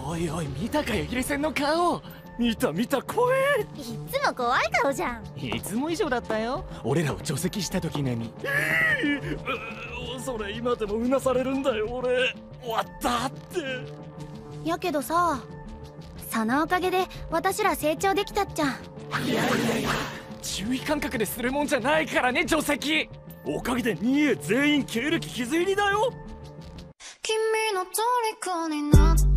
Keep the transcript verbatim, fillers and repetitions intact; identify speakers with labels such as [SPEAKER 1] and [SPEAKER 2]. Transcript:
[SPEAKER 1] おいおい、見たかよ、ヒレセンの顔。見た見た、怖え。
[SPEAKER 2] いつも怖い顔じゃん。
[SPEAKER 1] いつも以上だったよ、俺らを除籍した時並み。えー、それ今でもうなされるんだよ俺。終わったって。
[SPEAKER 2] やけどさ、そのおかげで私ら成長できたっちゃん。
[SPEAKER 1] いやいやいや、注意感覚でするもんじゃないからね、除籍。おかげでにえ全員経歴傷入りだよ。
[SPEAKER 3] 君の虜になって